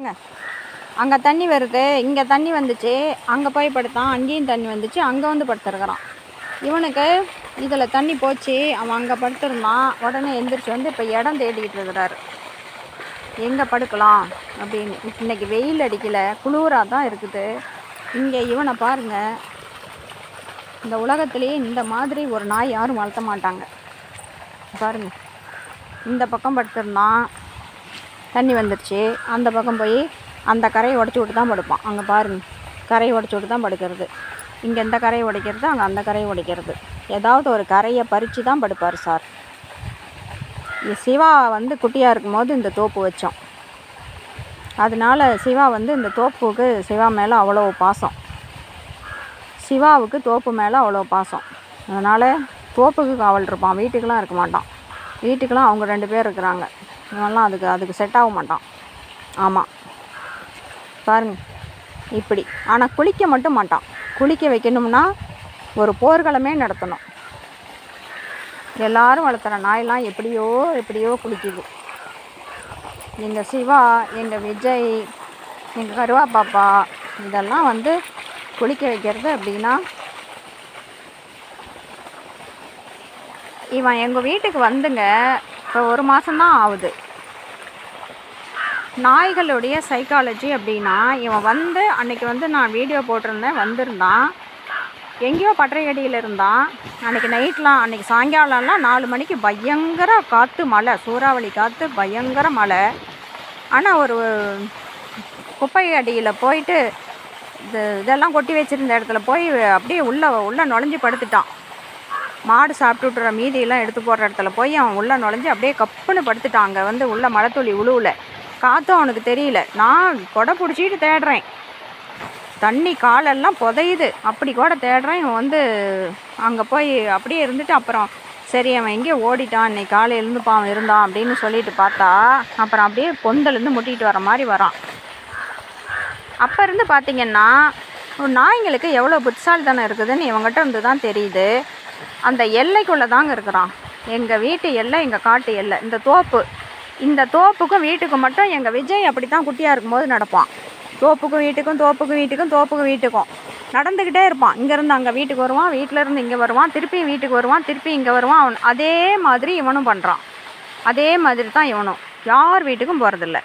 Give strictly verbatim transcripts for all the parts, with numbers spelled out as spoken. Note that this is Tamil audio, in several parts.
பாருங்கள், அங்கே தண்ணி வருது, இங்கே தண்ணி வந்துச்சு, அங்கே போய் படுத்தான், அங்கேயும் தண்ணி வந்துச்சு, அங்கே வந்து படுத்துருக்குறான். இவனுக்கு இதில் தண்ணி போச்சு, அவன் அங்கே படுத்துருந்தான். உடனே எந்திரிச்சு வந்து இப்போ இடம் தேடிக்கிட்டு இருக்கிறாரு, எங்கே படுக்கலாம் அப்படின்னு. இன்றைக்கி வெயில் அடிக்கலை, குளிராக தான் இருக்குது. இங்கே இவனை பாருங்கள், இந்த உலகத்திலேயே இந்த மாதிரி ஒரு நாய் யாரும் வளர்த்த மாட்டாங்க. பாருங்கள், இந்த பக்கம் படுத்துருந்தான், தண்ணி வந்துடுச்சு, அந்த பக்கம் போய் அந்த கரையை உடச்சி விட்டு தான் படுப்பான். அங்கே பாருங்கள், கரையை உடச்சி விட்டு தான் படுக்கிறது. இங்கே எந்த கரையை உடைக்கிறது, அங்கே அந்த கரையை உடைக்கிறது. ஏதாவது ஒரு கரையை பறித்து தான் படுப்பார் சார். சிவா வந்து குட்டியாக இருக்கும்போது இந்த தோப்பு வச்சோம். அதனால் சிவா வந்து இந்த தோப்புக்கு சிவா மேலே அவ்வளோ பாசம். சிவாவுக்கு தோப்பு மேலே அவ்வளோ பாசம். அதனால் தோப்புக்கு காவல் இருப்பான், வீட்டுக்கெலாம் இருக்க மாட்டான். வீட்டுக்கெலாம் அவங்க ரெண்டு பேர் இருக்கிறாங்க, இவெல்லாம் அதுக்கு அதுக்கு செட் ஆக மாட்டான். ஆமாம் பாருங்கள் இப்படி. ஆனால் குளிக்க மட்டும் மாட்டான். குளிக்க வைக்கணும்னா ஒரு போர்க்களமே நடத்தணும். எல்லாரும் வளர்த்துற நாயெல்லாம் எப்படியோ எப்படியோ குளிக்குது. எங்கள் சிவா, எங்கள் விஜய், எங்கள் கருவா பாப்பா இதெல்லாம் வந்து குளிக்க வைக்கிறது அப்படின்னா, இவன் எங்கள் வீட்டுக்கு வந்துங்க இப்போ ஒரு மாதம்தான் ஆகுது. நாய்களுடைய சைக்காலஜி அப்படின்னா, இவன் வந்து அன்றைக்கி வந்து நான் வீடியோ போட்டிருந்தேன், வந்திருந்தான், எங்கேயோ பட்டறையடியில் இருந்தான். அன்றைக்கி நைட்லாம், அன்றைக்கி சாயங்காலம்லாம் நாலு மணிக்கு பயங்கர காற்று, மழை, சூறாவளி காற்று, பயங்கர மழை. ஆனால் ஒரு குப்பை அடியில் போயிட்டு இது இதெல்லாம் கொட்டி வச்சுருந்த இடத்துல போய் அப்படியே உள்ளே உள்ளே நுழைஞ்சி படுத்துட்டான். மாடு சாப்பிட்டுட்டுற மீதியெல்லாம் எடுத்து போடுற இடத்துல போய் அவன் உள்ளே நுழைஞ்சி அப்படியே கப்புன்னு படுத்துட்டான். அங்கே வந்து உள்ள மழை துளி உழுவுல, காற்றும் அவனுக்கு தெரியல. நான் கொடை பிடிச்சிட்டு தேடுறேன், தண்ணி காலெல்லாம் புதையுது, அப்படி கூட தேடுறேன். இவன் வந்து அங்கே போய் அப்படியே இருந்துட்டு, அப்புறம் சரி அவன் எங்கேயோ ஓடிட்டான், இன்னைக்கு காலையிலேருந்து பாவம் இருந்தான் அப்படின்னு சொல்லிட்டு பார்த்தா, அப்புறம் அப்படியே பொந்தலேருந்து முட்டிகிட்டு வர மாதிரி வரான். அப்போ இருந்து பார்த்திங்கன்னா நாய்ங்களுக்கு எவ்வளோ புத்திசாலித்தனம் இருக்குதுன்னு இவங்ககிட்ட இருந்து தான் தெரியுது. அந்த எல்லைக்குள்ளே தாங்க இருக்கிறான். எங்கள் வீட்டு எல்லை, எங்கள் காட்டு எல்லை, இந்த தோப்பு. இந்த தோப்புக்கும் வீட்டுக்கும் மட்டும் எங்கள் விஜய் அப்படி தான் குட்டியாக இருக்கும்போது நடப்பான். தோப்புக்கும் வீட்டுக்கும், தோப்புக்கும் வீட்டுக்கும், தோப்புக்கும் வீட்டுக்கும் நடந்துக்கிட்டே இருப்பான். இங்கேருந்து அங்கே வீட்டுக்கு வருவான், வீட்டிலேருந்து இங்கே வருவான், திருப்பி வீட்டுக்கு வருவான், திருப்பி இங்கே வருவான். அவன் அதே மாதிரி இவனும் பண்ணுறான். அதே மாதிரி தான் இவனும். யார் வீட்டுக்கும் போகிறதில்ல,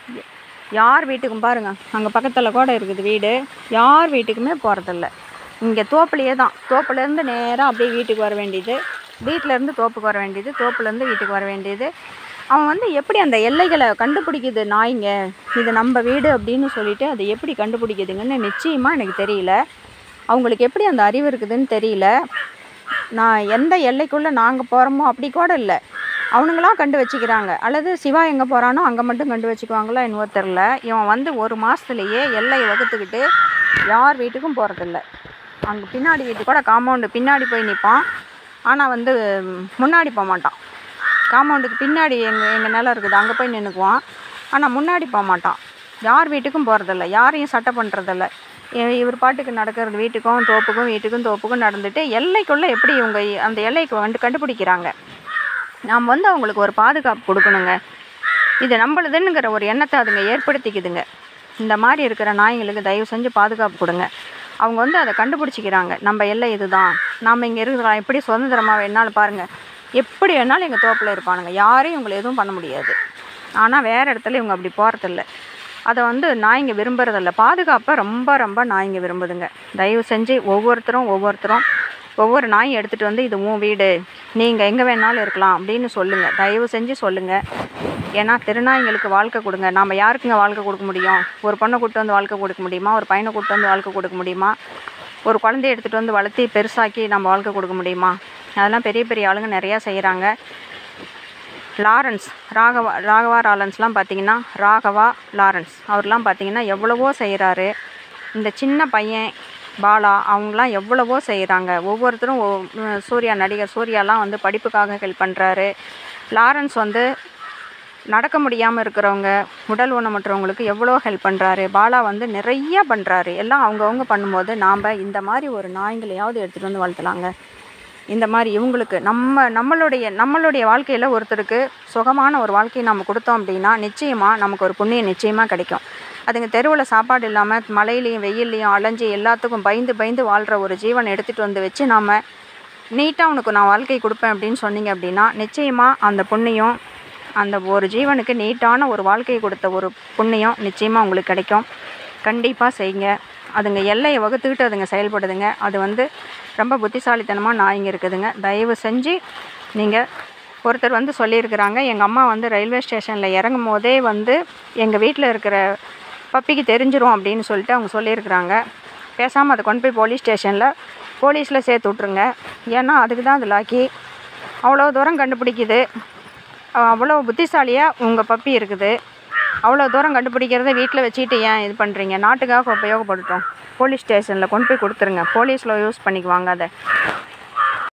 யார் வீட்டுக்கும் பாருங்கள், அங்கே பக்கத்தில் கூட இருக்குது வீடு, யார் வீட்டுக்குமே போகிறதில்ல. இங்கே தோப்புலையே தான், தோப்புலேருந்து நேராக அப்படியே வீட்டுக்கு வர வேண்டியது, வீட்டிலேருந்து தோப்புக்கு வர வேண்டியது, தோப்புலேருந்து வீட்டுக்கு வர வேண்டியது. அவன் வந்து எப்படி அந்த எல்லைகளை கண்டுபிடிக்குது நாய்ங்க, இது நம்ம வீடு அப்படின்னு சொல்லிட்டு அதை எப்படி கண்டுபிடிக்குதுங்கன்னு நிச்சயமாக எனக்கு தெரியல. அவங்களுக்கு எப்படி அந்த அறிவு இருக்குதுன்னு தெரியல. நான் எந்த எல்லைக்குள்ளே நாங்கள் போகிறோமோ அப்படி கூட இல்லை, அவனுங்களாம் கண்டு வச்சுக்கிறாங்க. அல்லது சிவா எங்கே போகிறானோ அங்கே மட்டும் கண்டு வச்சுக்குவாங்களோ என்னவோ தெரில. இவன் வந்து ஒரு மாதத்துலேயே எல்லையை வகுத்துக்கிட்டு யார் வீட்டுக்கும் போகிறதில்ல. அங்கே பின்னாடி வீட்டுக்கு கூட காம்பவுண்டு பின்னாடி போய் நிற்பான், ஆனால் வந்து முன்னாடி போக மாட்டான். காம்பவுண்டுக்கு பின்னாடி எங்கள் எங்கள் நிலம் இருக்குது, அங்கே போய் நின்றுக்குவான், ஆனால் முன்னாடி போக மாட்டான். யார் வீட்டுக்கும் போகிறதில்ல, யாரையும் சட்டை பண்ணுறதில்ல. இவர் பாட்டுக்கு நடக்கிறது, வீட்டுக்கும் தோப்புக்கும் வீட்டுக்கும் தோப்புக்கும் நடந்துட்டு எல்லைக்குள்ளே எப்படி இவங்க அந்த எல்லைக்கு வந்து கண்டுபிடிக்கிறாங்க. நாம் வந்து அவங்களுக்கு ஒரு பாதுகாப்பு கொடுக்கணுங்க. இது நம்மளுதுங்கிற ஒரு எண்ணத்தை அதுங்க ஏற்படுத்திக்குதுங்க. இந்த மாதிரி இருக்கிற நாய்ங்களுக்கு தயவு செஞ்சு பாதுகாப்பு கொடுங்க. அவங்க வந்து அதை கண்டுபிடிச்சிக்கிறாங்க, நம்ம எல்லை இது தான், நாம் இங்கே இருக்கிறோம், எப்படி சுதந்திரமாக வேணாலும் பாருங்கள், எப்படி வேணாலும் எங்கள் தோப்பில் இருப்பானுங்க, யாரையும் இவங்களை எதுவும் பண்ண முடியாது. ஆனால் வேறு இடத்துல இவங்க அப்படி போகிறதில்ல. அதை வந்து நாய்ங்க விரும்புறதில்ல. பாதுகாப்பை ரொம்ப ரொம்ப நாய்ங்க விரும்புதுங்க. தயவு செஞ்சு ஒவ்வொருத்தரும் ஒவ்வொருத்தரும் ஒவ்வொரு நாயும் எடுத்துகிட்டு வந்து இது உன் வீடு, நீங்கள் எங்கே வேணாலும் இருக்கலாம் அப்படின்னு சொல்லுங்கள், தயவு செஞ்சு சொல்லுங்கள். ஏன்னா திருநாய்ங்களுக்கு வாழ்க்கை கொடுங்க. நாம் யாருக்குங்க வாழ்க்கை கொடுக்க முடியும்? ஒரு பொண்ணை கூப்பிட்டு வந்து வாழ்க்கை கொடுக்க முடியுமா? ஒரு பையனை கூப்பிட்டு வந்து வாழ்க்கை கொடுக்க முடியுமா? ஒரு குழந்தைய எடுத்துகிட்டு வந்து வளர்த்தி பெருசாக்கி நம்ம வாழ்க்கை கொடுக்க முடியுமா? அதெல்லாம் பெரிய பெரிய ஆளுங்க நிறையா செய்கிறாங்க. லாரன்ஸ் ராகவா ராகவா லாரன்ஸ்லாம் பார்த்திங்கன்னா, ராகவா லாரன்ஸ் அவர்லாம் பார்த்திங்கன்னா எவ்வளவோ செய்கிறாரு. இந்த சின்ன பையன் பாலா அவங்களாம் எவ்வளவோ செய்கிறாங்க. ஒவ்வொருத்தரும் சூர்யா, நடிகர் சூர்யாலாம் வந்து படிப்புக்காக ஹெல்ப் பண்ணுறாரு. லாரன்ஸ் வந்து நடக்க முடியாமல் இருக்கிறவங்க, உடல் ஊனமுற்றவங்களுக்கு எவ்வளோ ஹெல்ப் பண்ணுறாரு. பாலா வந்து நிறையா பண்ணுறாரு. எல்லாம் அவங்கவுங்க பண்ணும்போது நாம் இந்த மாதிரி ஒரு நாய்ங்களையாவது எடுத்துகிட்டு வந்து வளர்த்தலாங்க. இந்த மாதிரி இவங்களுக்கு நம்ம நம்மளுடைய நம்மளுடைய வாழ்க்கையில் ஒருத்தருக்கு சுகமான ஒரு வாழ்க்கையை நம்ம கொடுத்தோம் அப்படின்னா நிச்சயமாக நமக்கு ஒரு புண்ணியம் நிச்சயமாக கிடைக்கும். அதுங்க தெருவில் சாப்பாடு இல்லாமல் மழையிலையும் வெயில்லையும் அலைஞ்சி எல்லாத்துக்கும் பயந்து பயந்து வாழ்கிற ஒரு ஜீவனை எடுத்துகிட்டு வந்து வச்சு நாம் நீட்டாக உனக்கு நான் வாழ்க்கை கொடுப்பேன் அப்படின்னு சொன்னீங்க அப்படின்னா நிச்சயமாக அந்த புண்ணியம், அந்த ஒரு ஜீவனுக்கு நீட்டான ஒரு வாழ்க்கையை கொடுத்த ஒரு புண்ணியம் நிச்சயமாக உங்களுக்கு கிடைக்கும். கண்டிப்பாக செய்யுங்க. அதுங்க எல்லையை வகுத்துக்கிட்டு அதுங்க செயல்படுதுங்க. அது வந்து ரொம்ப புத்திசாலித்தனமாக நாய்ங்க இருக்குதுங்க. தயவு செஞ்சு நீங்கள் ஒருத்தர் வந்து சொல்லியிருக்கிறாங்க, எங்கள் அம்மா வந்து ரயில்வே ஸ்டேஷனில் இறங்கும் போதே வந்து எங்கள் வீட்டில் இருக்கிற பப்பிக்கு தெரிஞ்சிரும் அப்படின்னு சொல்லிட்டு அவங்க சொல்லியிருக்கிறாங்க. பேசாமல் அதை கொண்டு போய் போலீஸ் ஸ்டேஷனில் போலீஸில் சேர்த்து விட்ருங்க. ஏன்னா அதுக்கு தான் அது லாக்கி. அவ்வளோ தூரம் கண்டுபிடிக்குது. அவ்வளோ புத்திசாலியாக உங்கள் பப்பி இருக்குது. அவ்வளோ தூரம் கண்டுபிடிக்கிறத வீட்டில் வச்சுக்கிட்டு ஏன் இது பண்ணுறீங்க? நாட்டுக்காக உபயோகப்பட்டுட்டோம். போலீஸ் ஸ்டேஷனில் கொண்டு போய் கொடுத்துருங்க. போலீஸில் யூஸ் பண்ணிக்குவாங்க அதை.